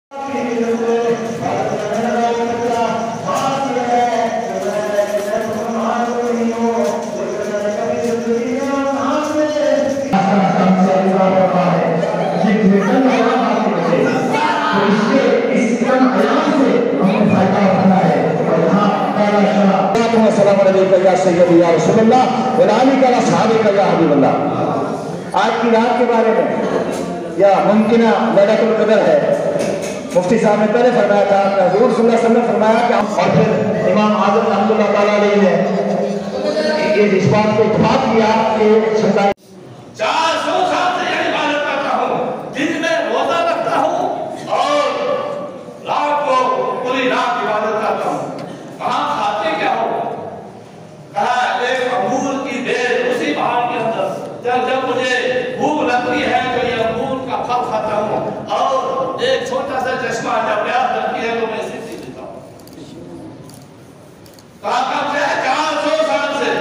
آج کی رات کے بارے میں یا ممکنہ لیلۃ القدر ہے، مفتی صاحب نے پہلے فرمایا تھا کہ حضور صلی اللہ علیہ وسلم نے فرمایا کہ اور پھر امام اعظم رحمۃ اللہ تعالیٰ علیہ نے اس بات کو اتفاق کیا کہ 400 سال سے یہ عبادت کرتا ہوں، دن میں روزہ رکھتا ہوں اور رات کو پوری رات عبادت کرتا ہوں۔ کہاں کھاتے کیا ہو؟ کہا ایک انگور کی بیل اسی پہاڑ کے اندر، جب مجھے بھوک لگتی ہے تو یہ انگور کا پھل کھاتا ہوں، اور ایک چھوٹا سا چشمہ جب پیاس لگتی ہے تو میں اسے پی لیتا ہوں۔ کہا کب سے 400 سال سے۔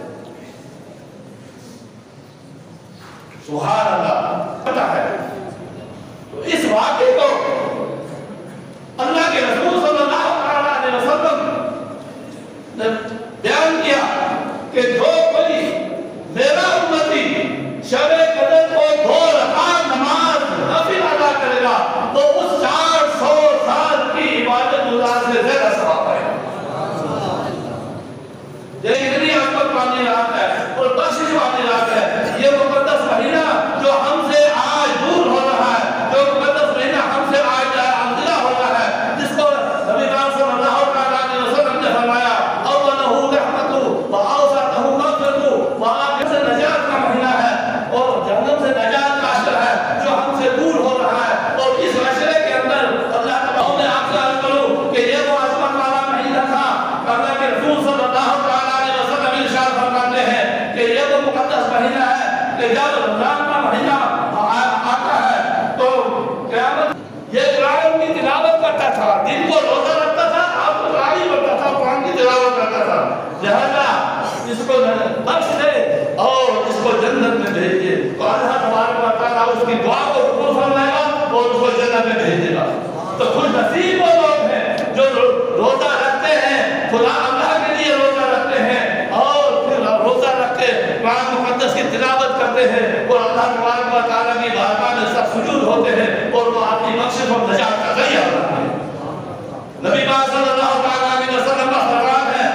سبحان اللہ پتا ہے۔ تو اس واقعے کو اللہ کے رسول صلی اللہ علیہ وسلم نے بیان کیا کہ جو کوئی میرا امتی شب قدر کو 2 رکعت نماز نفل ادا کرے گا تو اس 400 سال کی عبادت گزار سے زیادہ ثواب ہے۔ یہ اتنی احمد والی رات ہے اور بخشش والی رات ہے۔ یہ مقدس مہینہ جو ہم سے آج دور ہو رہا ہے، جو مقدس مہینہ ہم سے آج عمدہ ہو رہا ہے، جس کو نبی پاک صلی اللہ علیہ وسلم نے فرمایا اولہ رحمت و اوسطہ مغفرت و آخر سے نجات کا مہینہ ہے اور جہنم سے نجات کا عشر ہے جو ہم سے دور ہو رہا ہے۔ اور اس عشرے کے اندر اللہ تعالیٰ نے آپ سے عرض کروں کہ یہ وہ عظمت والا مہینہ تھا کہ اللہ کے رسول صلی اللہ علیہ وسلم ارشاد فرماتے ہیں کہ یہ وہ مقدس مہینہ ہے کہ جب رمضان کا مہینہ آتا ہے تو قیامت یہ قرآن کی تلاوت کرتا تھا، دن کو روزہ رکھتا تھا، آپ کو قرآن پڑھتا تھا، قرآن کی تلاوت کرتا تھا، لہذا اس کو بخش دے اور اس کو جنت میں بھیج دے تو اللہ تبارک و تعالیٰ اس کی دعا کو قبول فرمائے گا اور اس کو جنت میں بھیج دے گا۔ تو خوش نصیب وہ لوگ ہیں جو روزہ رکھتے ہیں، خدا اللہ کے لیے روزہ رکھتے ہیں اور پھر روزہ رکھ کے قرآن مقدس کی تلاوت کرتے ہیں اور اللہ تبارک و تعالیٰ کی بارگاہ میں سب سجود ہوتے ہیں اور وہ اپنی بخشش اور نجات کا ذریعہ بنتے ہیں۔ نبی پاک صلی اللہ علیہ وسلم کا فرمان ہے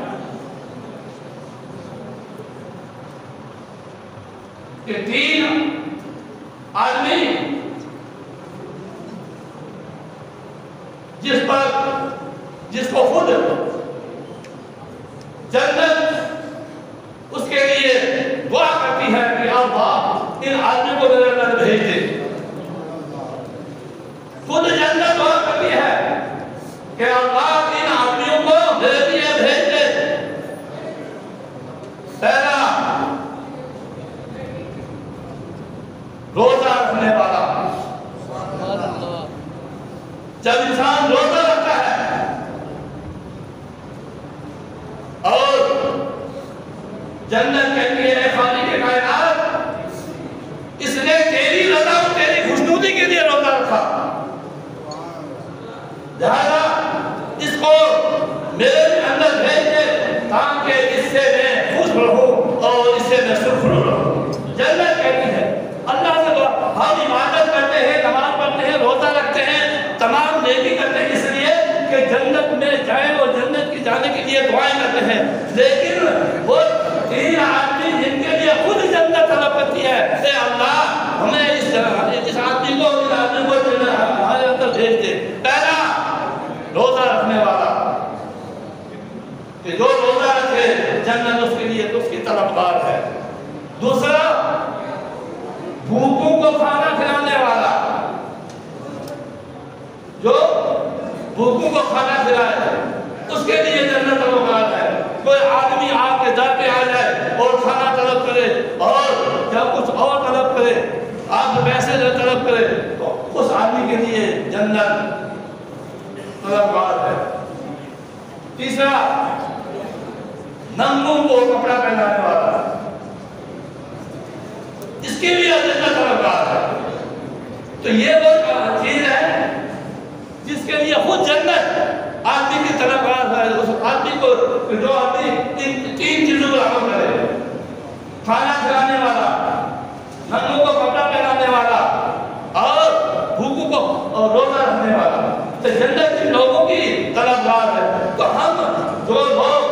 کہ 3 آدمی جس کو خود جنت اس کے لیے دعا کرتی ہے کہ اللہ ان آدمی کو میرے اندر بھیج دے، خود جنت دعا کرتی ہے کہ اللہ ان آدمیوں کو میرے لیے بھیج دے۔ پہلا روزہ رکھنے والا، جب انسان روزہ رکھتا ہے اور جنت کہتی ہے اے خالق کائنات اس نے تیری رضا اور تیری خوشنودی کے لیے روزہ رکھا، لہذا اس کو میرے اندر بھیج دے تاکہ اس سے میں خوش رہوں اور اس سے میں سرخرو رہوں۔ جنت کہتی ہے اللہ سے ہم عبادت کرتے ہیں، نماز پڑھتے ہیں، روزہ رکھتے ہیں، تمام نیکی کرتے ہیں اس لیے کہ جنت میں جائیں اور جنت کی جانے کے لیے دعائیں کرتے ہیں، لیکن وہ 3 آدمی جن کے لیے خود جنت طلب کرتی ہے اے اللہ ہمیں اس آدمی کو اس آدمی کو ہمارے اندر بھیج دے۔ پہلا روزہ رکھنے والا کہ جو روزہ رکھے جنت اس کے لیے تو اس کی طلبگار ہے۔ دوسرا بھوکوں کو کھانا کھلانے والا، جو بھوکوں کو کھانا کھلائے اس کے لیے جنت طلبگار ہے۔ کوئی آدمی آپ کے در پہ آ جائے اور کھانا طلب کرے اور جب کچھ اور طلب کرے، آپ سے پیسے طلب کرے تو اس آدمی کے لیے جنت طلبگار ہے۔ تیسرا ننگوں کو کپڑا پہنانے والا، اس کے لیے جنت طلبگار ہے۔ تو یہ وہ چیز ہے یہ خود جنت آدمی کی طلبگار ہے. اس آدمی کو جو آدمی تین چیزوں پر عمل کرے: کھانا کھلانے والا، ننگوں کو کپڑا پہنانے والا اور بھوکوں کو روزہ رکھنے والا. تو جنت ان لوگوں کی طلبگار ہے. تو ہم جو لوگ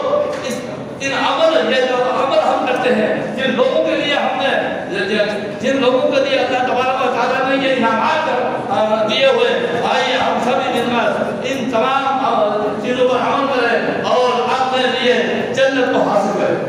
ان عمل، یہ جو عمل ہم کرتے ہیں، جن لوگوں کے لیے ہم نے، جن لوگوں کے لیے اللہ تبارک و تعالیٰ نے یہ انعامات دیے ہوئے، آئیے ہم سبھی مل کر ان تمام چیزوں پر عمل کریں اور اپنے لیے جنت کو حاصل کریں.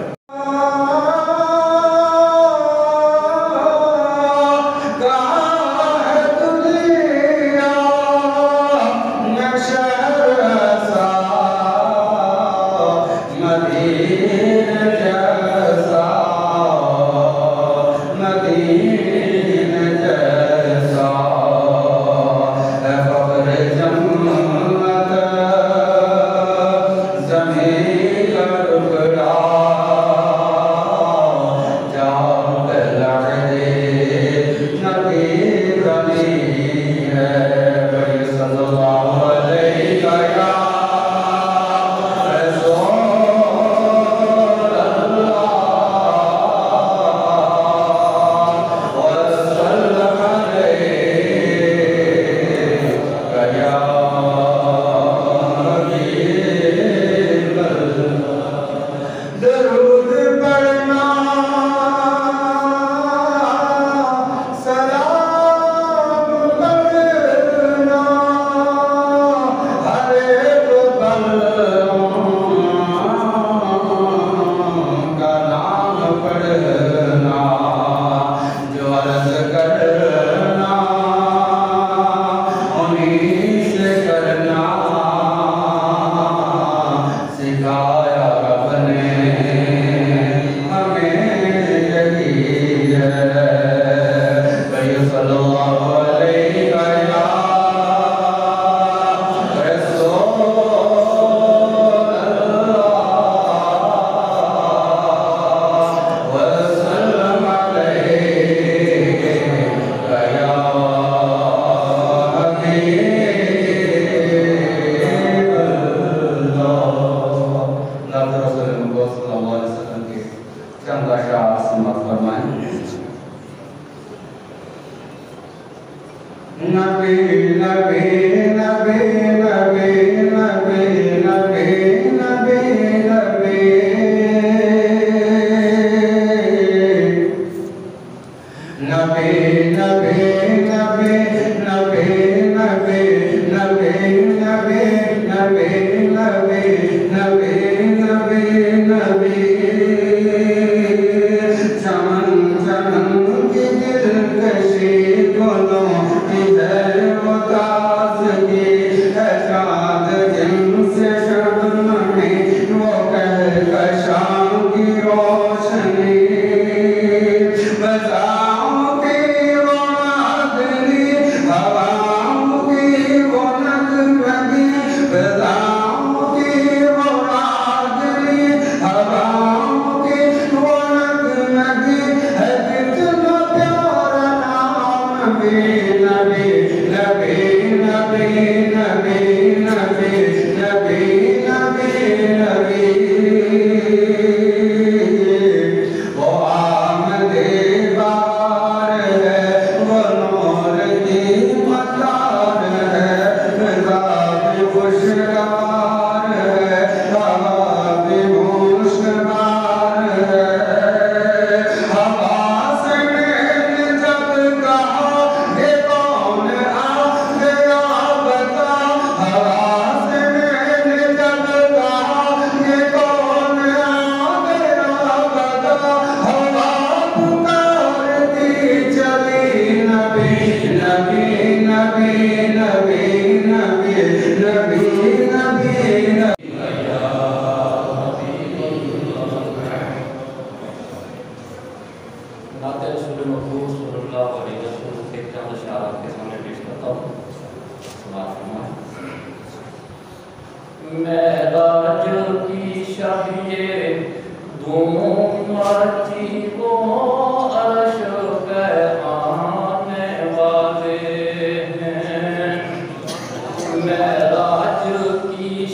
میرا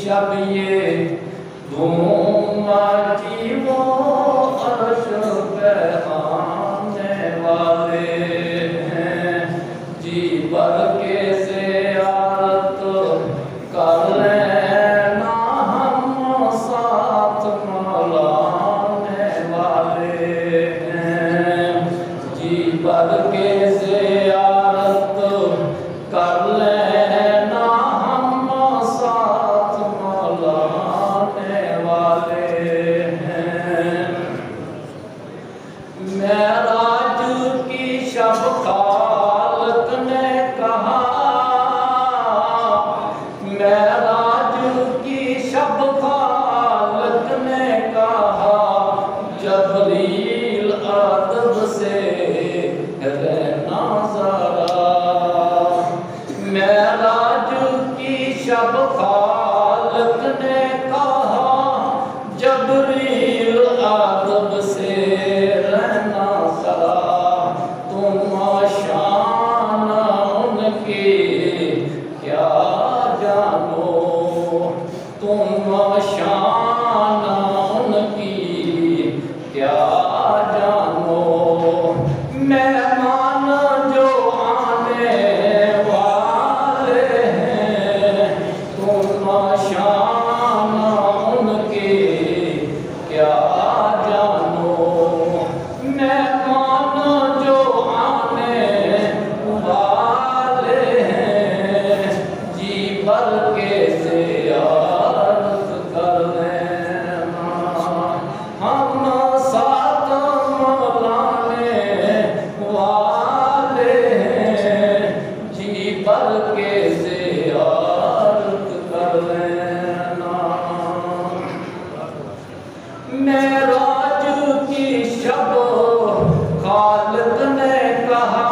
शब ये धूम की वो अर्श पे आने वाले हैं जी भर के ज़ियारत कर लेना हम साथ मौलाने वाले हैं जी भर के ज़ियारत कर लेना हम साथ मौलाने वाले हैं मेराज की शब खालक ने कहा मेराज की शब खालक ने कहा जबरील अदब से रहना जरा मेराज की शब खालक ने कहा जबरील अदब से रहना जरा तुम शान उनकी क्या जानो तुम शान उनकी क्या जानो मेहमान जो आने वाले हैं तुम शान उनकी क्या जानो मेहमान जो आने वाले हैं जी भर के ज़ियारत कर लेना हम साथ मौलाने वाले हैं जी भर के ज़ियारत कर लेना मेराज की शब खालिक ने कहा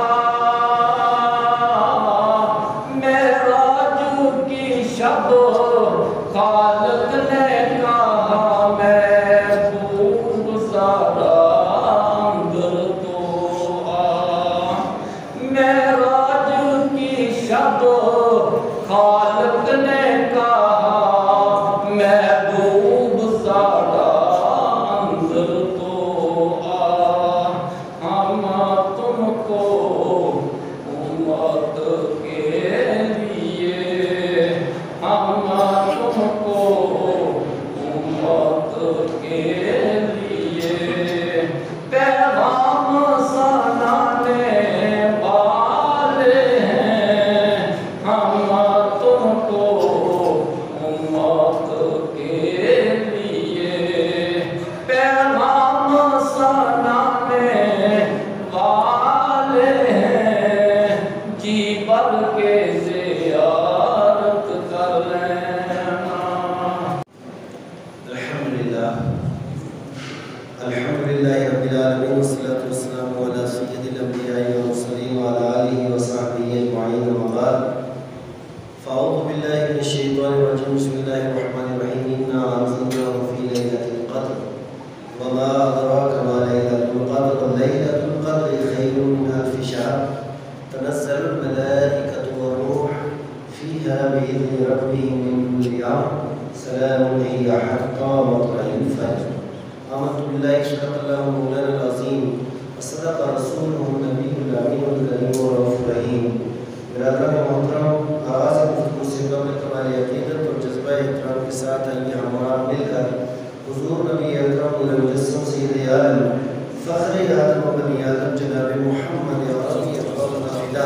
मेराज की शब खालिक ने कहा महबूब सारा अंदर तो आ मेराज की शब खालिक ने कहा महबूब सारा अंदर तो आ हम तुमको उम्मत के लिए हम तुमको उम्मत के लिए पैगाम सुनाने वाले हैं हम तुमको उम्मत के लिए पैगाम सुनाने वाले हैं जी भर के ज़ियारत कर लेना अल्हम्दुलिल्लाह रब्बिल आलमीन वस्सलातु वस्सलामु अला सय्यिदिल अंबिया'i वल मुरसलीन व अला आलिहि व सहबिहि अजमईन अम्मा बाद फ़अऊज़ु बिल्लाहि मिनश शैतानिर रजीम बिस्मिल्लाहिर रहमानिर रहीम इन्ना अंज़लनाहु फ़ी लैलतिल क़द्र व मा अदराका मा लैलतुल क़द्र लैलतुल क़द्रि खैरुम मिन अल्फ़ि शहर तनज़्ज़लुल मलाइकतु वर्रूह फ़ीहा बिइज़्नि रब्बिहिम मिन कुल्लि अम्र सलामुन हिय हत्ता मत्लइल फ़ज्र आमन्तु बिल्लाहि सदक़ल्लाहु मौलाना अज़ीम वसदक़ रसूलुहु नबियुल अमीनुल करीम व रऊफ़ुर रहीम बिरादरान मोहतरम आगाज़ गुफ्तगू से कबल कमाल अक़ीदत और जज़्बा एहतराम के साथ आइए हमारा मिलकर हुज़ूर नबी अकरम मुजस्सम सय्यद आलम फ़ख्र आदम व बनी आदम जनाब मुहम्मद अरबी फ़िदा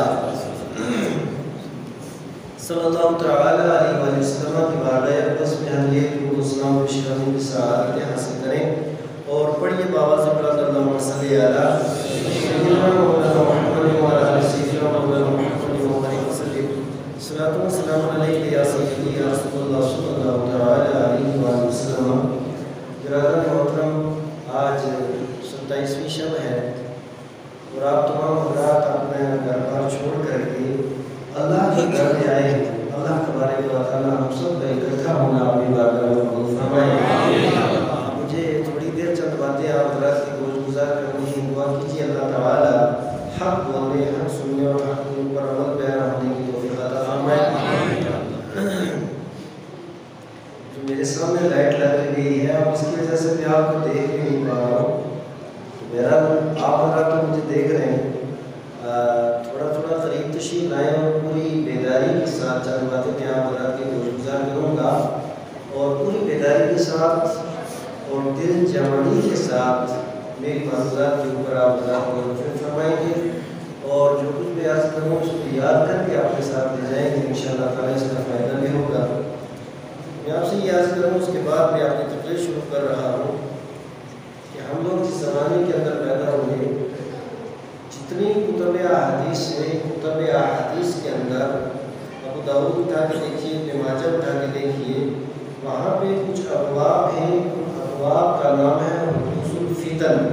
सल्लल्लाहु तआला अलैहि वसल्लम की बारगाह अक़दस में हम ये दुरूद व सलाम पेश करने की सआदत हासिल करें और पढ़िए बाबा से बुलंद अल्लाहुम्मा सल्ली अला सय्यिदना मौलाना मुहम्मद व अला आलि सय्यिदना मौलाना मुहम्मद व बारिक वसल्लिम सलातु व सलाम अलैका या सय्यदी या रसूलल्लाह सल्लल्लाहु तआला अलैहि वसल्लम। बिरादरान मोहतरम आज 27वीं शब है और आप तमाम हज़रात अपने घर बार छोड़ करके अल्लाह के घर में आए। अल्लाह तबारक व तआला हम सब का इकट्ठा होना अपनी बारगाह में कबूल फरमाए। मुझे थोड़ी देर चंद बातें आप हज़रात की गुज़ार करनी है। दुआ कीजिए अल्लाह ताला हक़ बोलने, हक़ सुनने और हक़ के ऊपर अमल बयान होने की तौफ़ीक़ अता फरमाए। میرے سامنے لائٹ لگ گئی ہے اور اس کی وجہ سے میں آپ کو دیکھ بھی نہیں پا رہا ہوں. میرا آپ حضرات تو مجھے دیکھ رہے ہیں. تھوڑا تھوڑا قریب تشریف لائیں اور پوری بیداری کے ساتھ چند باتیں میں آپ حضرات کے گزار کروں گا اور پوری بیداری کے ساتھ اور دل جمعی کے ساتھ میری معذرات کے اوپر آپ حضرات کو فرمائیں گے اور جو کچھ بھی عرض کروں اس کو یاد کر کے آپ کے ساتھ لے جائیں گے. انشاءاللہ تعالیٰ اس کا فائدہ بھی ہوگا. میں آپ سے یہ عرض کروں اس کے بعد میں اپنی تقریر شروع کر رہا ہوں کہ ہم لوگ جس زمانے کے اندر پیدا ہوئے جتنی کتب احادیث سے کتب احادیث کے اندر ابو داؤد اٹھا کے دیکھیے ابن ماجہ اٹھا کے دیکھیے وہاں پہ کچھ ابواب ہیں. ان ابواب کا نام ہے حدوث الفتن.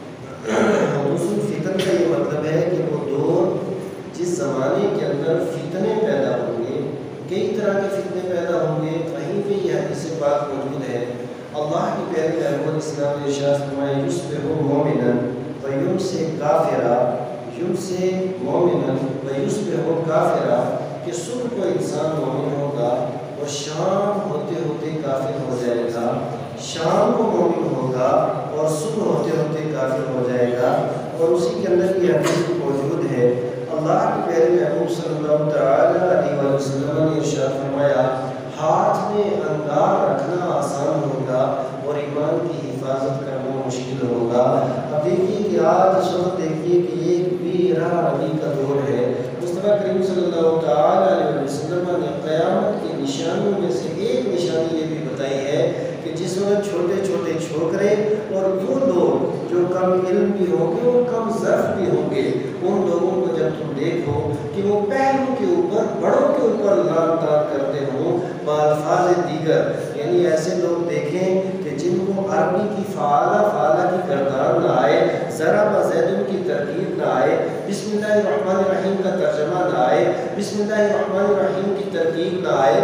حدوث الفتن کا یہ مطلب ہے کہ وہ دور جس زمانے کے اندر فتنے پیدا ہوں گے کئی طرح کے فتنے پیدا ہوں گے. کہیں پہ یہ حدیث پاک موجود ہے. اللہ کے پیارے پیغمبر اسلام نے ارشاد فرمایا یصبح مومنا ویمسی کافرا یمسی مومنا ویصبح کافرا کہ صبح کو انسان مومن ہوگا اور شام ہوتے ہوتے کافر ہو جائے گا. شام کو مومن ہوگا اور صبح ہوتے ہوتے کافر ہو جائے گا. اور اسی کے اندر یہ حدیث موجود ہے. اللہ کے پیارے محبوب صلی اللہ تعالی علیہ وسلم نے ارشاد فرمایا ہاتھ میں انگار رکھنا آسان ہوگا اور ایمان کی حفاظت کرنا مشکل ہوگا. اب دیکھیے کہ آج اس وقت دیکھیے کہ یہ بیرا ربی کا دور ہے. مصطفیٰ کریم صلی اللہ تعالی علیہ وسلم نے قیامت کی نشانیوں میں سے ایک نشانی یہ بھی بتائی ہے کہ جس وقت چھوٹے چھوٹے چھوکرے اور وہ لوگ جو کم علم بھی ہوں گے اور کم ظرف بھی ہوں گے ان لوگوں کو جب تم دیکھو کہ وہ پہلوں کے اوپر بڑوں کے اوپر لان تان کرتے ہوں بالفاظ دیگر یعنی ایسے لوگ دیکھیں کہ جن کو عربی کی فعالہ کی کردار نہ آئے ذرا بزیدن کی ترکیب نہ آئے بسم اللہ الرحمن الرحیم کا ترجمہ نہ آئے بسم اللہ الرحمن الرحیم کی ترکیب نہ آئے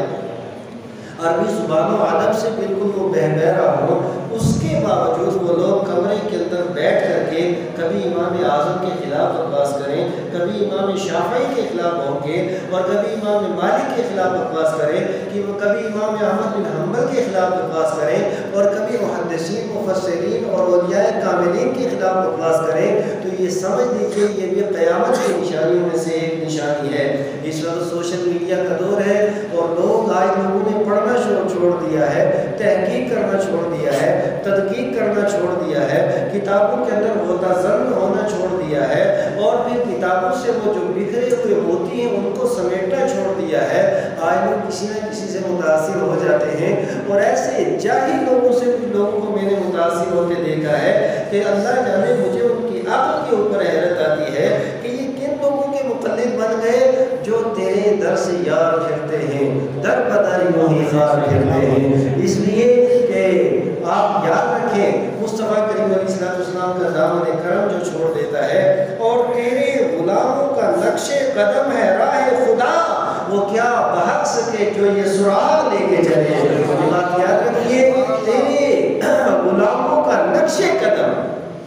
عربی زبان و ادب سے بالکل وہ بہبہرا ہو. اس کے باوجود وہ لوگ کمرے کے اندر بیٹھ کر کے کبھی امام اعظم کے خلاف بکواس کریں کبھی امام شافعی کے خلاف بھونکیں اور کبھی امام مالک کے خلاف بکواس کریں کہ وہ کبھی امام احمد بن حنبل کے خلاف بکواس کریں اور کبھی محدثین مفسرین اور اولیاء کاملین کے خلاف بکواس کریں. تو یہ سمجھ لیجیے یہ بھی قیامت کی نشانیوں میں سے ایک نشانی ہے. اس وقت سوشل میڈیا کا دور ہے اور لوگ آج لوگوں نے پڑھنا چھوڑ دیا ہے تحقیق کرنا چھوڑ دیا ہے تدقیق کرنا چھوڑ دیا ہے کتابوں کے اندر متضمن ہونا چھوڑ دیا ہے اور پھر کتابوں سے وہ جو بکھرے ہوئے موتی ہیں ان کو سمیٹنا چھوڑ دیا ہے. آج لوگ کسی نہ کسی سے متاثر ہو جاتے ہیں اور ایسے جاہل لوگوں سے کچھ لوگوں کو میں نے متاثر ہوتے دیکھا ہے کہ اللہ جانے مجھے ان کی عقل کے اوپر حیرت آتی ہے کہ یہ کن لوگوں کے مقلد بن گئے جو تیرے در سے یار پھرتے ہیں در بدر یوں ہی خار پھرتے ہیں. اس لیے کہ آپ یاد رکھیں مصطفیٰ کریم علیہ السلام کا دامن کرم جو چھوڑ دیتا ہے اور تیرے غلاموں کا نقش قدم ہے راہ خدا وہ کیا بہک سکے جو یہ سراغ لے کے چلے. بات یاد رکھیے تیرے غلاموں کا نقش قدم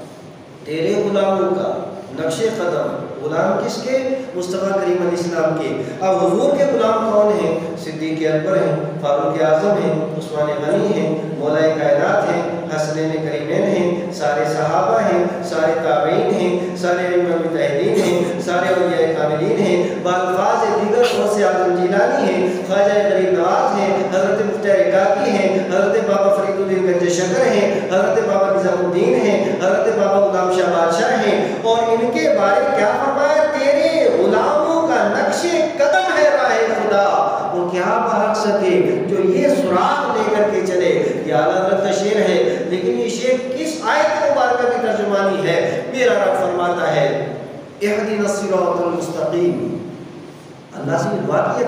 تیرے غلاموں کا نقش قدم غلام کس کے مصطفیٰ کریم علیہ السلام کے. اب حضور کے غلام کون ہیں؟ صدیق اکبر ہیں فاروق اعظم ہیں عثمان غنی ہیں مولا کائنات ہیں حسنین کریمین ہیں سارے صحابہ ہیں سارے تابعین ہیں سارے مجتہدین ہیں سارے اولیاء کاملین ہیں بالفاظ دیگر غوث اعظم جیلانی ہیں خواجہ غریب نواز ہیں حضرت مفتیٰ رکاتی ہیں حضرت بابا فرید الدین گنج شکر ہیں حضرت بابا نظام الدین ہیں حضرت بابا غلام شاہ بادشاہ ہیں اور ان کے بارے کیا فرمایا تیرے غلاموں کا نقش قدم ہے راہ خدا وہ کیا بہک سکے جو یہ سراغ لے کر کے چلے. یہ اعلیٰ حضرت کا شعر ہے لیکن یہ شعر کس آیت مبارکہ کی ترجمانی ہے؟ میرا رب فرماتا ہے اہدنا الصراط المستقیم. اللہ سے دعا کیا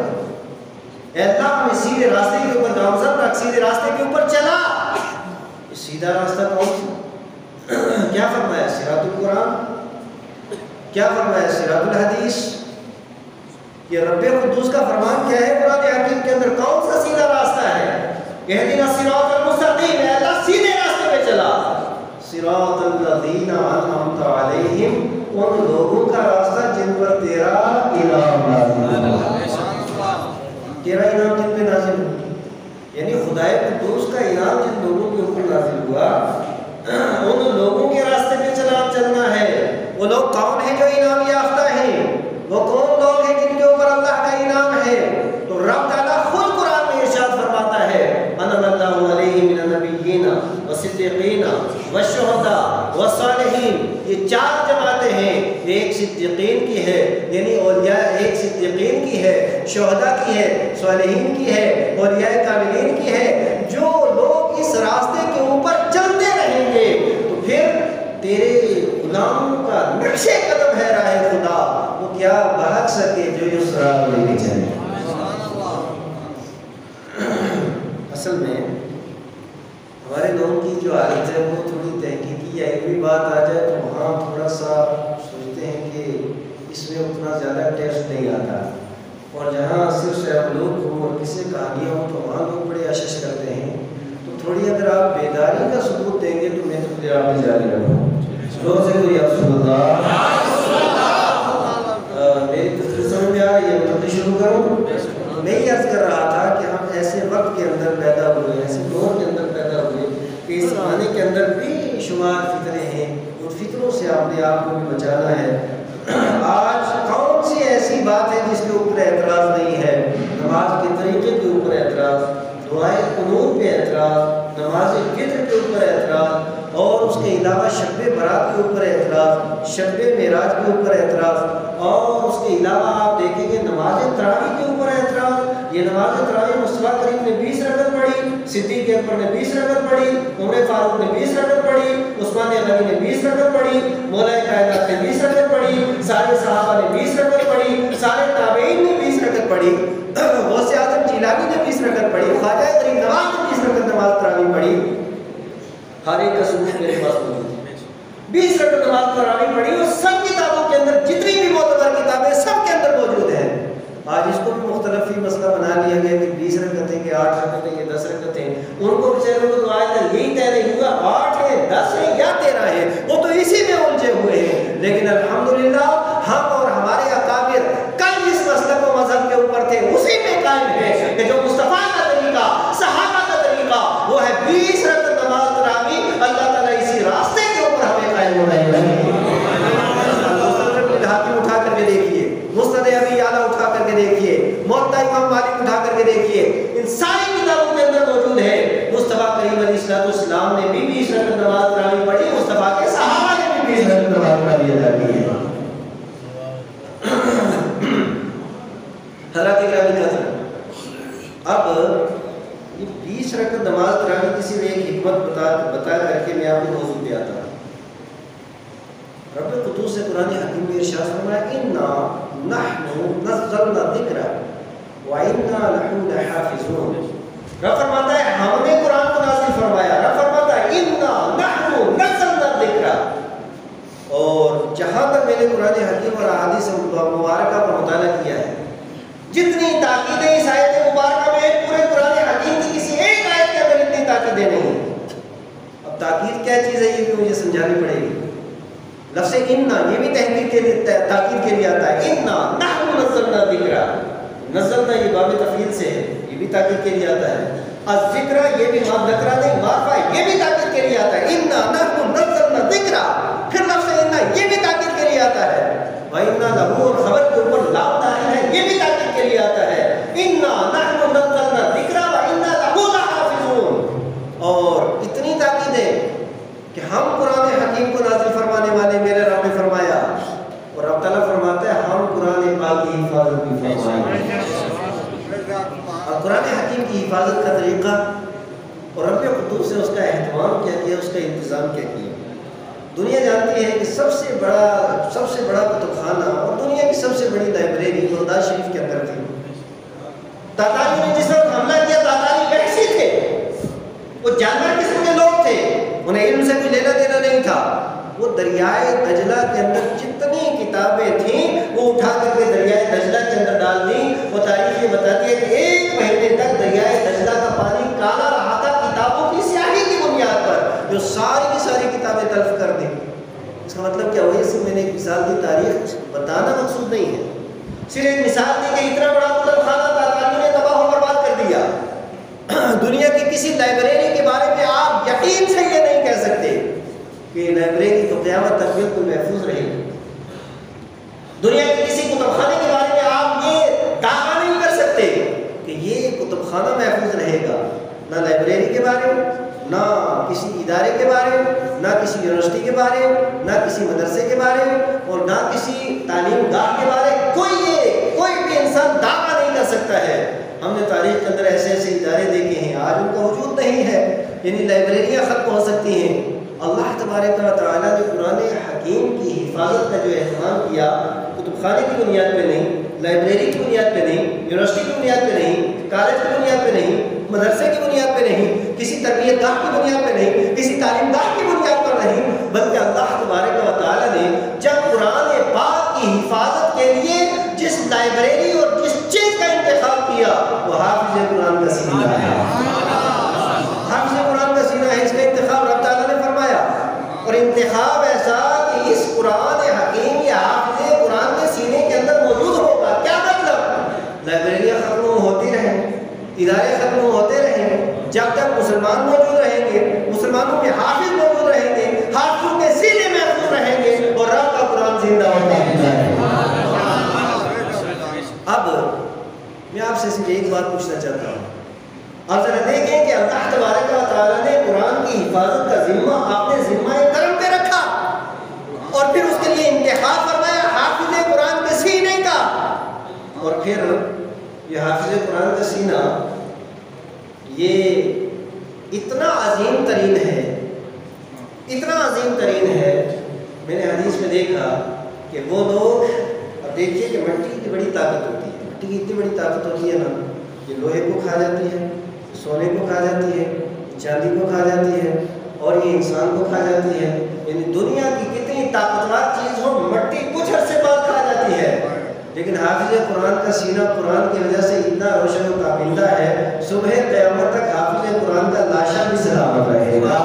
اے اللہ ہمیں سیدھے راستے کے اوپر گامزن رکھ سیدھے راستے کے اوپر چلا. سیدھا راستہ کون سا؟ کیا فرمایا صراط القرآن کیا فرمایا صراط الحدیث. یہ رب قدوس کا فرمان کیا ہے قرآن حکیم کے اندر کون سا سیدھا راستہ ہے؟ اہدنا الصراط المستقیم اے اللہ سیدھے راستے پہ چلا. صراط الذین انعمت علیہم ان لوگوں کا راستہ جن پر تیرا انعام نازل ہوا. تیرا انعام جن پہ نازل ہوا یعنی خدائے قدوس کا انعام جن لوگوں کے اوپر نازل ہوا ان لوگوں کے راستے پہ چلنا ہے. وہ لوگ کون ہیں جو انعام یافتہ ہیں؟ وہ کون لوگ ہیں جن کے اوپر اللہ کا انعام ہے؟ تو رب تعالیٰ خود قرآن میں ارشاد فرماتا ہے انعم اللہ علیہم من النبیین والصدیقین والشہداء والصالحین. یہ 4 جماعتیں ہیں. ایک صدیقین کی ہے یعنی اولیاء، ایک صدیقین کی ہے، شہداء کی ہے، صالحین کی ہے، اولیاء کاملین کی ہے. جو لوگ اس راستے کے اوپر چلتے رہیں گے تو پھر تیرے غلاموں کا نقش قدم ہے راہ خدا، وہ کیا بھاگ سکے جو اس راہ میں نہیں چلے. اصل میں ہمارے لوگوں کی جو حالت ہے وہ تھوڑی تحقیقی یا علمی بات آ جائے تو وہاں تھوڑا سا سوچتے ہیں کہ اس میں اتنا زیادہ ٹیسٹ نہیں آتا، اور جہاں صرف لوگ ہوں اور کسی کہانیاں ہوں تو وہاں لوگ بڑے اشش کرتے ہیں. تو تھوڑی اگر آپ بیداری کا ثبوت دیں گے تو میں تو پھر آپ میں جاری رہوں. زور سے کوئی رسول اللہ. میری تصویر سمجھ میں آ رہی ہے؟ میں شروع کروں. میں یہ عرض کر رہا تھا کہ ہم ایسے وقت کے اندر پیدا ہوئے، ایسے دور کے اندر پیدا ہوئے کہ اس زمانے کے اندر بے شمار فطرے ہیں. ان فطروں سے آپ نے آپ کو بھی بچانا ہے. آج کون سی ایسی بات ہے جس کے اوپر اعتراض نہیں ہے؟ نماز کے طریقے کے اوپر اعتراض، دعائے قنوت پہ اعتراض، نماز فطر کے اوپر اعتراض، اور اس کے علاوہ شب برات کے اوپر اعتراض، شب معراج کے اوپر اعتراض، اور اس کے علاوہ آپ دیکھیں گے نماز تراویح کے اوپر اعتراض. یہ نماز تراویح مصطفیٰ کریم نے 20 رکعت پڑھی، صدیق اکبر نے 20 رکعت پڑھی، عمر فاروق نے 20 رکعت پڑھی، عثمان غنی نے 20 رکعت پڑھی، مولا کائنات نے 20 رکعت پڑھی، سارے صحابہ نے 20 رکعت پڑھی، سارے تابعین نے 20 رکعت پڑھی، غوث اعظم جیلانی نے 20 رکعت پڑھی، خواجہ غریب نواز نے 20 رکعت نماز تراویح پڑھی. ہر ایک کا ثبوت میرے پاس موجود ہے. 20 رکعت نماز تراویح پڑھی اور سب کتابوں کے اندر جتنی بھی معتبر کتابیں سب کے اندر موجود ہیں. آج اس کو بھی مختلف ہی مسئلہ بنا لیا گیا کہ 20 رکعتیں کہ 8 رکعتیں کہ 10 رکعتیں. ان کو بیچاروں کو تو آج تک یہی طے نہیں ہوا 8 ہے 10 ہے یا 13 ہے، وہ تو اسی میں الجھے ہوئے ہیں. لیکن الحمدللہ ہم اور ہمارے اکابر کل جس مسلک و مذہب کے اوپر تھے اسی میں قائم ہے کہ جو مصطفیٰ کا طریقہ، صحابہ کا طریقہ وہ ہے 20 رکعت نماز تراویح. اللہ تعالیٰ اسی راستے کے اوپر ہمیں قائم ہونا ہے. حاکم اٹھا کر کے دیکھیے، مستد ابی اعلیٰ اٹھا کر کے دیکھیے، موطا امام مالک اٹھا کر کے دیکھیے، ان ساری کتابوں کے اندر موجود ہے. مصطفیٰ کریم علیہ السلام نے بھی 20 رکعت نماز تراویح پڑھی، مصطفیٰ کے صحابہ نے بھی 20 رکعت نماز تراویح ادا کی ہے. حضرات گرامی قدر، اب یہ 20 رکعت نماز تراویح کسی نے ایک حکمت بتا کر کے میں آپ کو موضوع دیا تھا. رب قدوس سے قرآن حکیم میں ارشاد فرمایا انا نحن نزلنا الذکر وانا لہ لحافظون. رب فرماتا ہے ہم نے قرآن کو نازل فرمایا. رب فرماتا ہے انا نحن نزلنا الذکر. اور جہاں تک میں نے قرآن حکیم اور احادیث مبارکہ پر مطالعہ کیا ہے، جتنی تاکیدیں اس آیت مبارکہ میں پورے قرآن حکیم کی کسی ایک آیت کے اندر اتنی تاکیدیں نہیں. اب تاکید کیا چیز ہے یہ بھی مجھے سمجھانی پڑے گی. لفظ انا یہ بھی تحقیق کے لیے تاکید کے لیے آتا ہے. انا نحن نزلنا الذکر، نزلنا یہ باب تفعیل سے ہے، یہ بھی تاکید کے لیے آتا ہے. الذکر یہ بھی نکرہ نہیں معرفہ ہے، یہ بھی تاکید کے لیے آتا ہے. انا نحن نزلنا الذکر، پھر لفظ انا یہ بھی تاکید کے لیے آتا ہے. وَإِنَّا لَهُ اور خبر کے اوپر لام داخل ہے، یہ بھی تاکید کے لیے آتا ہے. انا نحن نزلنا الذکر وَإِنَّا لَهُ لَحَافِظُونَ. اور اتنی تاکید ہے کہ ہم قرآن حکیم کو نازل فرمانے والے میرے رب نے فرمایا، اور اب تعالیٰ فرماتا ہے ہم قرآن پاک کی حفاظت بھی فرمائیں. اور قرآن حکیم کی حفاظت کا طریقہ اور رب قدوس سے اس کا اہتمام کیا کیا، اس کا انتظام کیا کیا. دنیا جانتی ہے کہ سب سے بڑا کتب خانہ اور دنیا کی سب سے بڑی لائبریری بغداد شریف کے اندر تھی. تاتاری نے جس وقت حملہ کیا، تاتاری وحشی تھے، وہ جانور قسم کے لوگ تھے، انہیں علم سے کوئی لینا دینا نہیں تھا. وہ دریائے دجلہ کے اندر جتنی کتابیں تھیں وہ اٹھا کر کے دریائے دجلہ کے اندر ڈال دیں. وہ تاریخ یہ بتاتی ہے کہ 1 مہینے تک دریائے دجلہ کا پانی کالا رہا تھا کتابوں کی سیاہی کی بنیاد پر، جو ساری کی ساری کتابیں تلف کر دیں. اس کا مطلب کیا ہوا؟ اس سے میں نے ایک مثال دی، تاریخ بتانا مقصود نہیں ہے، صرف ایک مثال دی کہ اتنا بڑا کتب خانہ تاتاریوں نے تباہ و برباد کر دیا. کسی لائبریری کے بارے میں آپ یقین سے یہ نہیں کہہ سکتے کہ لائبریری تو قیامت تک بالکل محفوظ رہے گی. دنیا کے کسی کتب خانے کے بارے میں آپ یہ دعویٰ نہیں کر سکتے کہ یہ کتب خانہ محفوظ رہے گا. نہ لائبریری کے بارے میں، نہ کسی ادارے کے بارے میں، نہ کسی یونیورسٹی کے بارے میں، نہ کسی مدرسے کے بارے میں، اور نہ کسی تعلیم گاہ کے بارے میں کوئی بھی انسان دعویٰ نہیں کر سکتا ہے. ہم نے تاریخ کے اندر ایسے ایسے ادارے دیکھے ہیں، آج ان کا وجود نہیں ہے. یعنی لائبریریاں ختم ہو سکتی ہیں. اللہ تبارک و تعالیٰ نے قرآن حکیم کی حفاظت کا جو اہتمام کیا، کتب خانے کی بنیاد پہ نہیں، لائبریری کی بنیاد پہ نہیں، یونیورسٹی کی بنیاد پہ نہیں، کالج کی بنیاد پہ نہیں، مدرسے کی بنیاد پہ نہیں، کسی تربیت گاہ کی بنیاد پہ نہیں، کسی تعلیم گاہ کی بنیاد پر نہیں، بلکہ اللہ تبارک و تعالیٰ نے جب قرآن پاک کی حفاظت کے لیے جس لائبریری اور جس چیز کا انتخاب کیا وہ حافظ قرآن کا سینہ ہے. حافظ قرآن کا سینہ ہے. اس کا انتخاب رب تعالیٰ نے فرمایا، اور انتخاب ایسا کہ اس قرآن حکیم یا حافظ قرآن کے سینے کے اندر موجود ہوگا. کیا مطلب؟ لائبریریاں ختم ہوتی رہیں، ادارے ختم ہوتے رہیں، جب تک مسلمان موجود رہیں گے، مسلمانوں کے حافظ موجود رہیں گے، حافظوں کے سینے محفوظ رہیں گے، اور رب کا قرآن زندہ ہوتا ہے. اب میں آپ سے صرف ایک بات پوچھنا چاہتا ہوں. آپ ذرا دیکھیں کہ اللہ تبارک و تعالیٰ نے قرآن کی حفاظت کا ذمہ اپنے ذمہ کرم پہ رکھا، اور پھر اس کے لیے انتخاب فرمایا حافظ قرآن کے سینے کا. اور پھر یہ حافظ قرآن کا سینہ یہ اتنا عظیم ترین ہے، اتنا عظیم ترین ہے. میں نے حدیث میں دیکھا کہ وہ لوگ، اب دیکھیے کہ مٹی کی بڑی طاقت ہوتی ہے، مٹی کی اتنی بڑی طاقت ہوتی ہے نا، یہ لوہے کو کھا جاتی ہے، سونے کو کھا جاتی ہے، چاندی کو کھا جاتی ہے، اور یہ انسان کو کھا جاتی ہے. یعنی دنیا کی کتنی طاقتور چیز ہو، مٹی کچھ عرصے بعد کھا جاتی ہے. لیکن حافظ قرآن کا سینہ قرآن کی وجہ سے اتنا روشن و تابندہ ہے، صبح قیامت تک حافظ قرآن کا لاشا بھی سلامت رہے گا.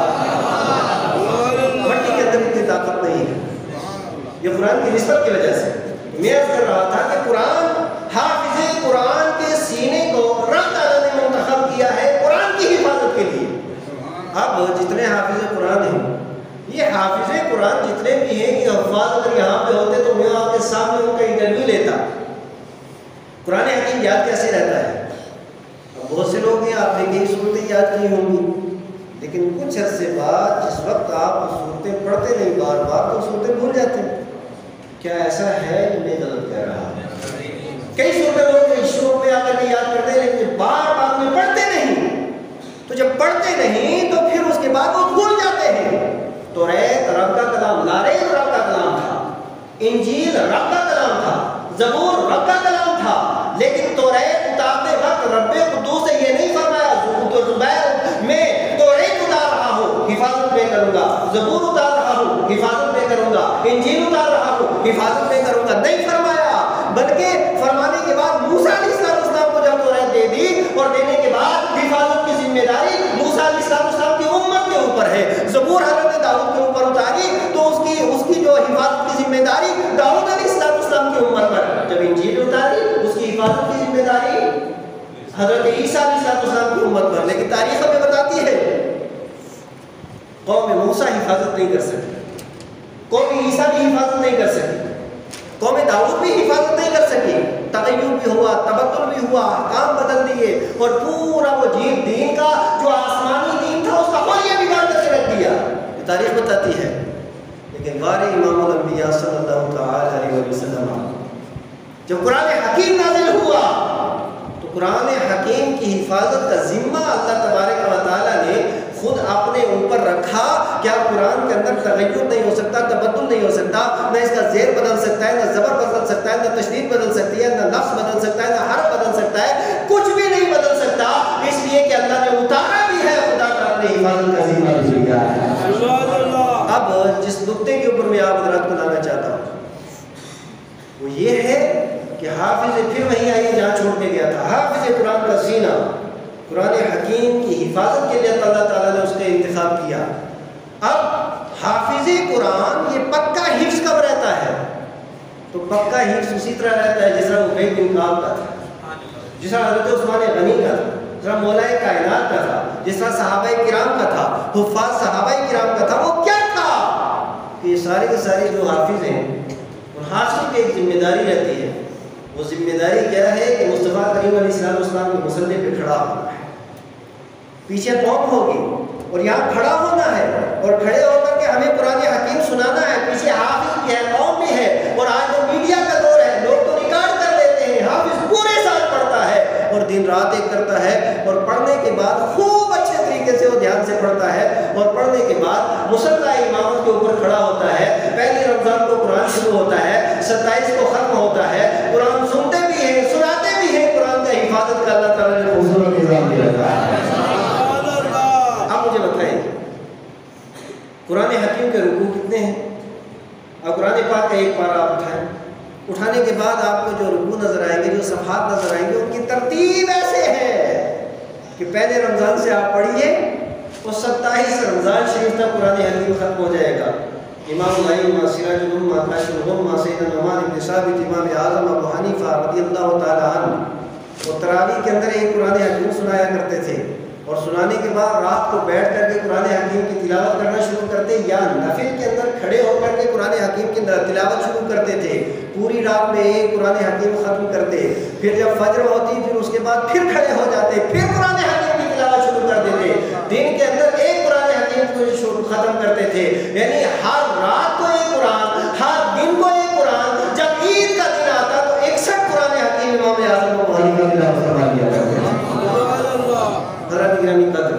مٹی کے اندر اتنی طاقت نہیں ہے. یہ قرآن کی نسبت کی وجہ سے. میں عرض کر رہا تھا کہ قرآن، حافظ قرآن کے سینے کو رب تعالیٰ نے منتخب کیا ہے قرآن کی حفاظت کے لیے. اب جتنے حافظ قرآن ہیں، یہ حافظ قرآن جتنے بھی ہیں، یہ حفاظ اگر یہاں پہ ہوتے تو میں آپ کے سامنے ان کا انٹرویو لیتا. قرآن حکیم یاد کیسے رہتا ہے؟ اب بہت سے لوگ ہیں، آپ نے کئی صورتیں یاد کی ہوں گی، لیکن کچھ عرصے بعد جس وقت آپ صورتیں پڑھتے نہیں بار بار تو صورتیں بھول جاتے ہیں. کیا ایسا ہے کہ میں غلط کہہ رہا ہوں؟ کئی صورتیں لوگ شروع میں آ کر کے یاد کرتے ہیں، لیکن بار بار میں پڑھتے نہیں. تو جب پڑھتے نہیں تو پھر اس کے بعد وہ بھول جاتے ہیں. توریت رب کا کلام، لارے رب کا کلام تھا، انجیل رب کا کلام تھا، زبور رب کا کلام تھا، لیکن توریت اتارتے وقت رب قدوس نے یہ نہیں فرمایا میں توریت اتار رہا ہوں حفاظت میں کروں گا، زبور اتار رہا ہوں حفاظت میں کروں گا، انجیل اتار رہا ہوں حفاظت میں کروں گا. نہیں فرمایا، بلکہ فرمانے کے بعد موسیٰ علیہ السلام کو جب توریت دے دی اور دینے کے بعد حفاظت کی ذمہ داری موسیٰ علیہ السلام کی امت کے اوپر ہے. زبور حضرت داؤد کے اوپر اتاری تو اس کی جو حفاظت کی ذمہ داری داؤد علیہ السلام کی امت پر. جب انجیل اتاری اس کی حفاظت کی ذمہ داری حضرت عیسیٰ علیہ السلام کی امت پر. لیکن تاریخ ہمیں بتاتی ہے قوم موسیٰ حفاظت نہیں کر سکی، قوم عیسیٰ بھی حفاظت نہیں کر سکی، قوم داؤد بھی حفاظت نہیں کر سکی. تغیر بھی ہوا، تبدل بھی ہوا، احکام بدل دیے، اور پورا وہ دین کا جو آسمانی دین تھا اس کا حلیہ بگاڑ کر کے رکھ دیا. یہ تاریخ بتاتی ہے. لیکن بار امام الانبیاء صلی اللہ تعالی علیہ وسلم جب قرآن حکیم نازل ہوا تو قرآن حکیم کی حفاظت کا ذمہ اللہ تبارک و تعالیٰ نے خود اپنے اوپر رکھا. کیا قرآن کے اندر تغیر نہیں ہو سکتا، تبدل نہیں ہو سکتا، نہ اس کا زیر بدل سکتا ہے، نہ زبر بدل سکتا ہے، نہ تشدید بدل سکتی ہے، نہ لفظ بدل سکتا ہے، نہ حرف بدل سکتا ہے، کچھ بھی نہیں بدل سکتا. اس لیے کہ اللہ نے اتارا بھی ہے، خدا تعالیٰ نے حفاظت کا ذمہ بھی لیا ہے. اب جس نقطے کے اوپر میں آپ حضرات کو لانا چاہتا ہوں وہ یہ ہے کہ حافظ پھر وہیں آئیے جہاں چھوڑ کے گیا تھا. حافظ قرآن کا سینہ قرآن حکیم کی حفاظت کے لیے اللہ تعالیٰ نے اس کا انتخاب کیا. اب حافظ قرآن یہ پکا حفظ کب رہتا ہے؟ تو پکا حفظ اسی طرح رہتا ہے جس طرح عبید بن کعب کا تھا، جس طرح حضرت عثمان غنی کا تھا، جس طرح مولا کائنات کا تھا. جس طرح صحابہ کرام کا تھا، حفاظ صحابہ کرام کا تھا، وہ کیا تھا کہ سارے کے سارے جو حافظ ہیں ان حافظ کی ایک ذمہ داری رہتی ہے. وہ ذمہ داری کیا ہے کہ مصطفیٰ کریم علیہ السلام کے مصلی پہ کھڑا ہونا ہے، پیچھے قوم ہوگی اور یہاں کھڑا ہونا ہے اور کھڑے ہو کر کے ہمیں قرآن حکیم سنانا ہے. پیچھے حافظ بھی ہے، قوم بھی ہے. اور آج جو میڈیا کا دور ہے، لوگ تو ریکارڈ کر لیتے ہیں، حافظ پورے سال پڑھتا ہے اور دن رات ایک کرتا ہے، اور پڑھنے کے بعد خوب اچھے طریقے سے وہ دھیان سے پڑھتا ہے، اور پڑھنے کے بعد مصلی امامت کے اوپر کھڑا ہوتا ہے. پہلی رمضان کو قرآن شروع ہوتا ہے، 27 کو ختم ہوتا ہے. قرآن سنتے بھی ہیں، سناتے بھی ہیں. قرآن کا حفاظت کا اللہ تعالیٰ نے خوبصورت نظام دیا ہے. اب مجھے بتائیے قرآن حکیم کے رکوع کتنے ہیں؟ اب قرآن پاک کا ایک پارہ آپ اٹھائیں، اٹھانے کے بعد آپ کو جو رکوع نظر آئیں گے، جو صفحات نظر آئیں گے، ان کی ترتیب ایسے ہے کہ پہلے رمضان سے آپ پڑھیے اور 27 رمضان شریف تک قرآن حکیم ختم ہو جائے گا. امام الائمہ سراج الامہ کاشف الغمہ سیدنا نعمان بن ثابت امام اعظم ابو حنیفہ رضی اللہ تعالی عنہ وہ تراویح کے اندر ایک قرآن حکیم سنایا کرتے تھے، اور سنانے کے بعد رات کو بیٹھ کر کے قرآن حکیم کی تلاوت کرنا شروع کرتے، یا نفل کے اندر کھڑے ہو کر کے قرآن حکیم کی تلاوت شروع کرتے تھے. پوری رات میں ایک قرآن حکیم ختم کرتے، پھر جب فجر ہوتی پھر اس کے بعد پھر کھڑے ہو جاتے، پھر قرآن حکیم کی تلاوت شروع کر دیتے. دن کے اندر ایک قرآن حکیم کو ختم کرتے تھے. یعنی ہر رات کو ایک قرآن، ہر دن کو ایک قرآن. جب عید کا دن آتا تو 61 قرآن حکیم امام اعظم کو وحی کا تلاوت فرما دیا کرتے تھے. حضرت گرامی قدر،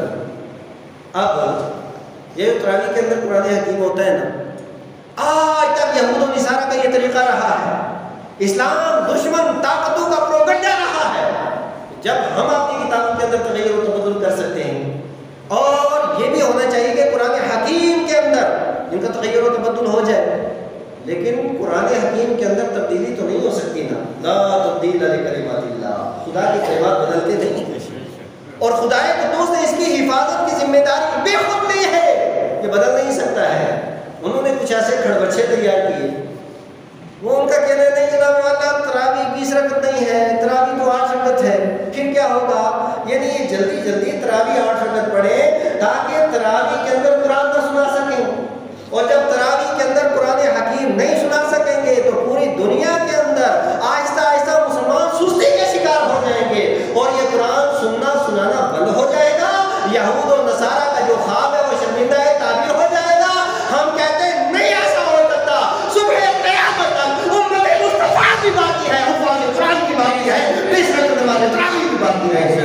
اب یہ تراویح کے اندر قرآن حکیم ہوتا ہے نا، آج تک یہود و نصارہ کا یہ طریقہ رہا ہے. اسلام دشمن طاقتوں کا پروپیگنڈا رہا ہے. جب ہم اپنی کتابوں کے اندر تغیر و تبدل کر سکتے ہیں، اور یہ بھی ہونا چاہیے کہ قرآن حکیم کے اندر ان کا تغیر و تبدل ہو جائے، لیکن قرآن حکیم کے اندر تبدیلی تو نہیں ہو سکتی نا. لا تبدیل لکلمات اللہ، خدا کی کلمات بدلتے نہیں، اور خدا قدوس نے اس کی حفاظت کی ذمہ داری بے خود لی ہے، یہ بدل نہیں سکتا ہے. انہوں نے کچھ ایسے کھڑبچے تیار کیے، وہ ان کا کہنا نہیں جناب والا تراویح 20 رکعت نہیں ہے، تراویح تو 8 رکعت ہے. پھر کیا ہوگا؟ یعنی یہ جلدی جلدی تراویح 8 رکعت پڑھیں تاکہ تراویح کے اندر قرآن نہ سنا سکیں، اور جب تراویح کے اندر قرآن حکیم نہیں سنا سکیں گے تو پوری دنیا کے اندر آہستہ آہستہ مسلمان سستی کے شکار ہو جائیں گے، اور یہ قرآن سننا سنانا بند ہو جائے گا. یہود و نصارہ کا جو خواب ہے وہ شرمندہ تعبیر ہو جائے گا. ہم کہتے ہیں نہیں ایسا ہو سکتا. صبح قیامت تک امت مصطفیٰ کی باقی ہے، حفاظ قرآن کی باقی ہے، بشرت نماز تراویح کی باقی ہے.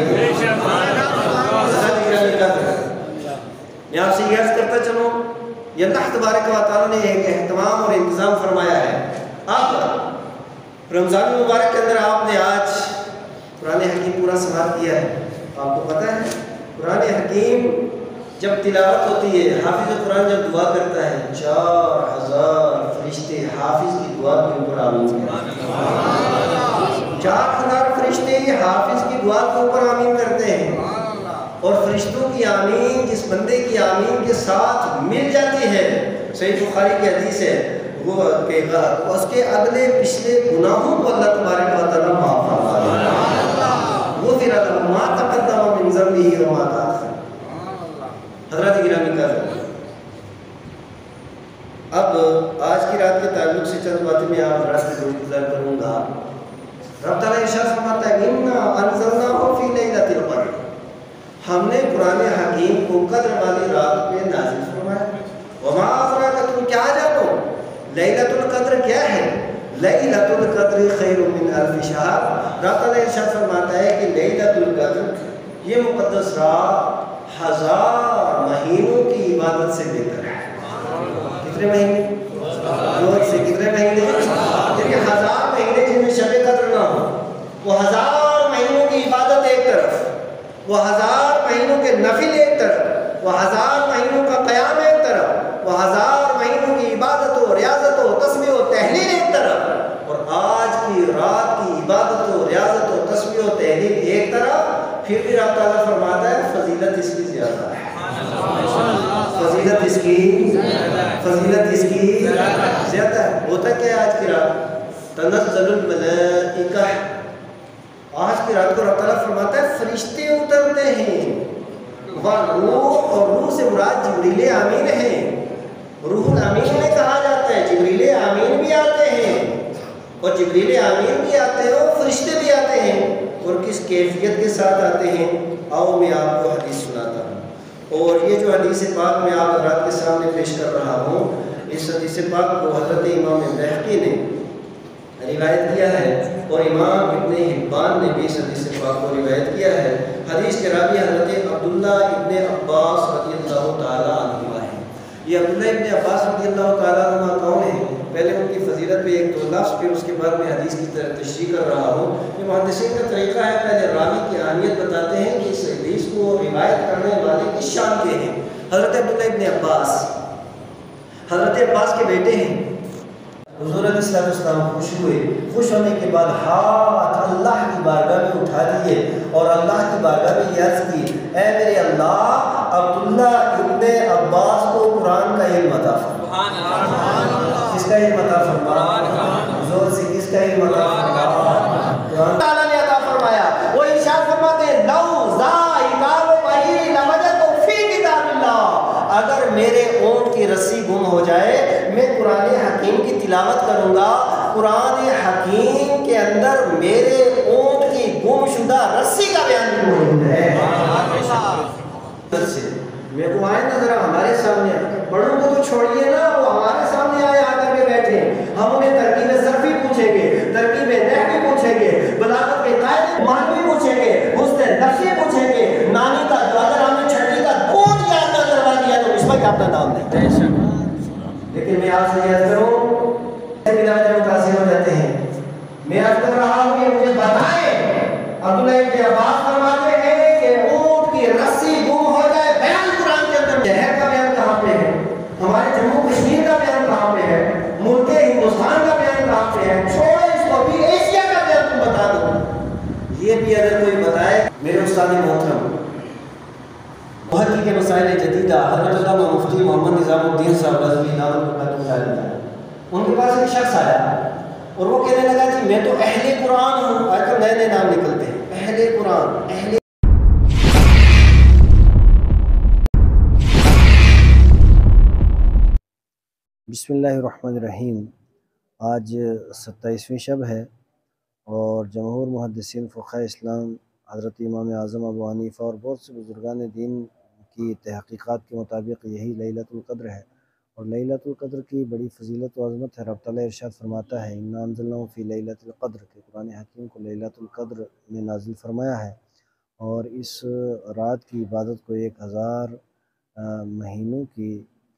میں آپ سے یہ عرض کرتا چلوں، یہ اللہ تبارک و تعالیٰ نے ایک اہتمام اور انتظام فرمایا ہے. آپ رمضان المبارک کے اندر آپ نے آج قرآن حکیم پورا سماعت کیا ہے. آپ کو پتہ ہے قرآن حکیم جب تلاوت ہوتی ہے، حافظ قرآن جب دعا کرتا ہے 4000 فرشتے حافظ کی دعا کے اوپر آمین کرتے ہیں. 4000 فرشتے حافظ کی دعا کے اوپر آمین کرتے ہیں، اور فرشتوں کی آمین جس بندے کی آمین کے ساتھ مل جاتی ہے، صحیح بخاری کی حدیث ہے، وہ کہ اس کے اگلے پچھلے گناہوں کو اللہ تبارک و تعالیٰ معاف فرما دیتا ہے. وہ پھر ما تقدم من ذنبہ وما تأخر. حضرات گرامی قدر، اب آج کی رات کے تعلق سے چند باتیں میں آپ حضرات سے گزار کروں گا. رب تعالیٰ ارشاد فرماتا ہے اِنَّا أَنزَلْنَاهُ فِي لَيْلَةِ الْقَدْرِ، ہم نے قرآن حکیم کو قدر والی رات میں نازل فرمایا. وما أدراك، تم کیا جانو لیلۃ القدر کیا ہے؟ لیلۃ القدر خیر من الف شہر. رب تعالیٰ ارشاد فرماتا ہے کہ لیلۃ القدر یہ مقدس رات 1000 مہینوں کی عبادت سے بہتر ہے. کتنے مہینے؟ دو سے کتنے مہینے؟ یعنی 1000 مہینے جن میں شب قدر نہ ہو، وہ 1000 مہینوں کی عبادت ایک طرف، وہ 1000 مہینوں کے نفل ایک طرف، وہ 1000 مہینوں کا قیام ایک طرف، وہ 1000 مہینوں کی عبادت و ریاضت و تسبیح و تحلیل ایک طرف، اور آج کی رات کی عبادت و ریاضت و تسبیح و تحلیل ایک طرف. پھر بھی رب تعالیٰ فرماتا ہے فضیلت اس کی زیادہ ہے. فضیلت اس کی زیادہ ہے. ہوتا کیا ہے آج کی رات؟ تنزل الملائکہ. آج کی رات کو رب تعالیٰ فرماتا ہے فرشتے اترتے ہیں. रूह, और रूह से मुराद जिब्रील आमीन है। रूहुल अमीन में कहा जाता है, जिब्रील आमीन भी आते हैं, और जिब्रील आमीन भी आते हैं और फरिश्ते भी आते हैं। और किस कैफियत के साथ आते हैं, आओ मैं आपको हदीस सुनाता हूँ। और ये जो हदीस पाक मैं आप हज़रात के सामने पेश कर रहा हूँ, इस हदीस पाक को हज़रत इमाम बहकी ने रिवायत किया है, और इमाम इब्न हिब्बान ने भी इस हदीस पाक को रिवायत किया है। हदीस के रावी हज़रत अब्दुल्ला इब्न अब्बास रज़ियल्लाहु ताला अन्हुमा है। ये अब्दुल्ला इब्न अब्बास रज़ियल्लाहु ताला अन्हुमा कौन है? पहले उनकी फजीलत पे एक दो लफ्ज़, फिर उसके बाद मैं हदीस की तशरीह कर रहा हूँ। ये मुहद्दिसीन का तरीका है, पहले रावी की अहमियत बताते हैं कि इस हदीस को रिवायत करने वाले की शान के हैं। हज़रत अब्दुल्ला इब्न अब्बास हज़रत अब्बास के बेटे हैं। हुज़ूर अलैहिस्सलाम खुश हुए, खुश होने के बाद हाथ अल्लाह की बारगाह में उठा दिए और अल्लाह की बारगाह में ये अर्ज़ की, ऐ मेरे अल्लाह, अब्दुल्ला इब्न अब्बास को कुरान का इल्म अता फरमा। किसका इल्म अता फरमा? जोर से किसका इल्म अता फरमा? कुरान ताला ने अता फरमाया। वो इरशाद फरमाते हैं, लौ ज़ाइकाल बही लवजतु फी किताबिल्लाह, अगर मेरे ऊँट की रस्सी गुम हो जाए, मैं कुरान हकीम की तिलावत करूँगा। कुरान हकीम के अंदर मेरे ऊँट की गुमशुदा रस्सी का बयान भी मौजूद है। मेरे को आए ना जरा हमारे सामने, बड़ों को तो छोड़िए ना, वो हमारे सामने आए आकर के बैठे, हम उन्हें तरकीब सर्फी पूछेंगे, तरकीब नहवी पूछेंगे, बलागत के कायदे मानवी पूछेंगे, हुस्न नक्शे पूछेंगे, नानी का अगर हमने छठी का दूध याद ना करवा दिया तो इसमें क्या अपना नाम नहीं। लेकिन मैं आपसे याद करूं, मुतासिर हो जाते हैं। मैं आज कर रहा हूं कि मुझे बताएं, अब्दुल्ला इब्न अब्बास फरमाते हैं कि ऊंट की रस्सी गुम हो जाए, बयान कुरान के अंदर। शहर का बयान कहाँ पे है? हमारे जम्मू कश्मीर का बयान कहाँ पे है? मुल्क हिंदुस्तान का बयान कहाँ पे है? छोड़ो इसको, भी एशिया का बयान तुम बता दो। ये भी अगर कोई बताए, मेरे उस्ताद मोहतरम मुहद्दिस के मसाइल जदीदा हज़रत अल्लामा मुफ्ती मोहम्मद निज़ामुद्दीन साहब रज़वी नाम, उनके पास एक शख्स आया और वो कहने लगा कि मैं तो अहले कुरान हूँ। आजकल नए नए नाम निकलते हैं, अहले कुरान, अहले। बिस्मिल्लाहिर्रहमानिर्रहीम। आज 27वीं शब है और जमहूर मुहद्दिसीन फ़ुक़हा इस्लाम हज़रत इमाम आज़म अबू हनीफ़ा और बहुत से बुज़ुर्गान दीन की तहक़ीक़ात के मुताबिक यही लैलतुल क़द्र है। और लैलतुल क़द्र की बड़ी फ़जीलत व अज़मत है। रब तआला इरशाद फरमाता है, इन्ना अंज़लनाहु फ़ी लैलतिल क़द्र, के कुरान हकीम को लैलतुल क़द्र में नाज़िल फरमाया है। और इस रात की इबादत को 1000 महीनों की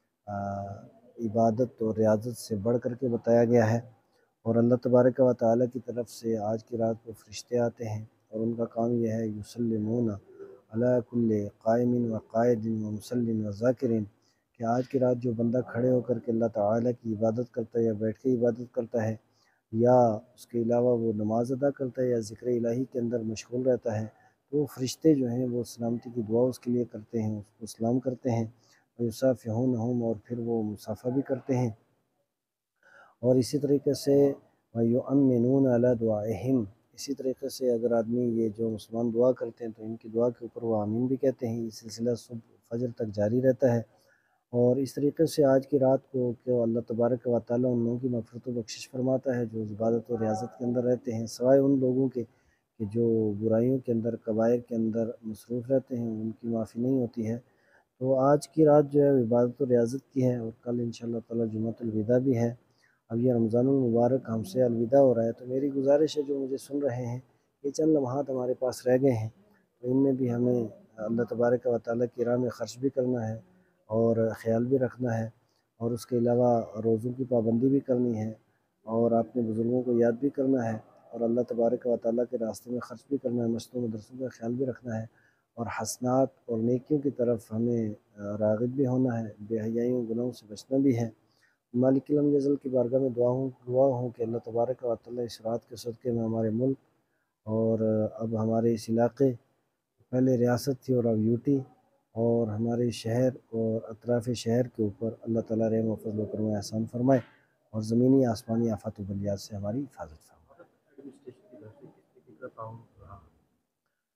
इबादत और रियाज़त से बढ़ कर के बताया गया है। और अल्लाह तबारक व तआला की तरफ से आज की रात को फ़रिश्ते आते हैं और उनका काम यह है, युसल्लिमूना अला कुल्लि क़ाइमिन व क़ाइदिन व मुसल्लिन व ज़ाकिरिन, कि आज की रात जो बंदा खड़े होकर के अल्लाह ताला की इबादत करता है या बैठ के इबादत करता है या उसके अलावा वो नमाज अदा करता है या ज़िक्र इलाही के अंदर मशगूल रहता है, तो फ़रिश्ते जो हैं वो सलामती की दुआ उसके लिए करते हैं, उसको सलाम करते हैं, और युसाफ़िहूनहुम, और फिर वो मुसाफ़ा भी करते हैं। और इसी तरीके से युअम्मिनून अला दुआइहिम, इसी तरीके से अगर आदमी ये जो मुसलमान दुआ करते हैं तो इनकी दुआ के ऊपर वो आमीन भी कहते हैं। ये सिलसिला सुबह फजर तक जारी रहता है। और इस तरीके से आज की रात को कि अल्लाह तबारक व तआला उन लोगों की मग़फ़िरत व बख्शिश फरमाता है जो इबादत और रियाज़त के अंदर रहते हैं, सिवाय उन लोगों के कि जो बुराइयों के अंदर, कबायर के अंदर मसरूफ़ रहते हैं, उनकी माफ़ी नहीं होती है। तो आज की रात जो है इबादत और रियाज़त की है और कल इंशाअल्लाह ताला जुम्मतुल विदा भी है। अब ये रमज़ानुल मुबारक हमसे अलविदा हो रहा है, तो मेरी गुज़ारिश है जो मुझे सुन रहे हैं, ये चंद लम्हात हमारे पास रह गए हैं, तो इनमें भी हमें अल्लाह तबारक व तआला की राह में ख़र्च भी करना है और ख़याल भी रखना है, और उसके अलावा रोज़ों की पाबंदी भी करनी है, और अपने बुज़ुर्गों को याद भी करना है, और अल्लाह तबारक व तआला के रास्ते में ख़र्च भी करना है, मस्जिदों मदरसों का ख़याल भी रखना है, और हसनात और नेकियों की तरफ हमें राग़िब भी होना है, बेहयाइयों गुनाहों से बचना भी है। मालिक अल जज़ल की बारगाह में दुआ हूँ कि अल्लाह तबारक व तआला इस रात के सदक़े में हमारे मुल्क और अब हमारे इस इलाक़े, पहले रियासत थी और अब यूटी, और हमारे शहर और अतराफ़ शहर के ऊपर अल्लाह ताला रहम व फ़ज़ल व करम एहसान फरमाए और ज़मीनी आसमानी आफ़ात व बलियात से हमारी हिफाज़त फरमाए।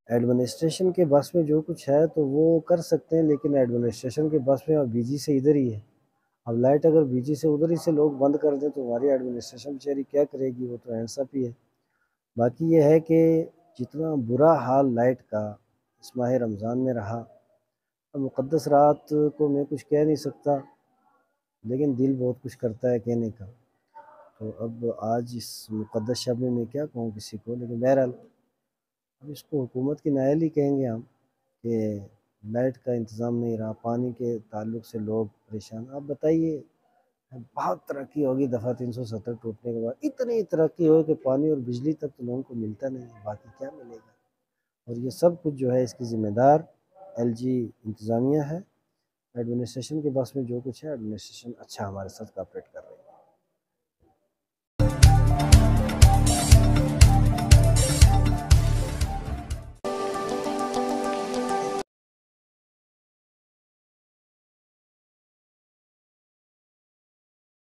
ایڈمنسٹریشن کے بس میں جو کچھ ہے تو وہ کر سکتے ہیں، لیکن ایڈمنسٹریشن کے بس میں اب بی جی سے ادھر ہی ہے. اب لائٹ اگر بی جی سے ادھر ہی سے لوگ بند کر دیں تو ہماری ایڈمنسٹریشن بیچاری کیا کرے گی؟ وہ تو ہینڈس اپ ہی ہے. باقی یہ ہے کہ جتنا برا حال لائٹ کا اس ماہ رمضان میں رہا، اب مقدس رات کو میں کچھ کہہ نہیں سکتا، لیکن دل بہت کچھ کرتا ہے کہنے کا. تو اب آج اس مقدس شب میں کیا کہوں کسی کو، لیکن بہرحال اب اس کو حکومت کی نااہلی کہیں گے ہم کہ لائٹ کا انتظام نہیں رہا، پانی کے تعلق سے لوگ پریشان. آپ بتائیے، بہت ترقی ہوگی دفعہ 370 ٹوٹنے کے بعد، اتنی ترقی ہوگی کہ پانی اور بجلی تک تو لوگوں کو ملتا نہیں ہے، باقی کیا ملے گا؟ اور یہ سب کچھ جو ہے اس کی ذمہ دار ایل جی انتظامیہ ہے. ایڈمنسٹریشن کے بس میں جو کچھ ہے، ایڈمنسٹریشن اچھا ہمارے ساتھ کوآپریٹ کر رہی ہے.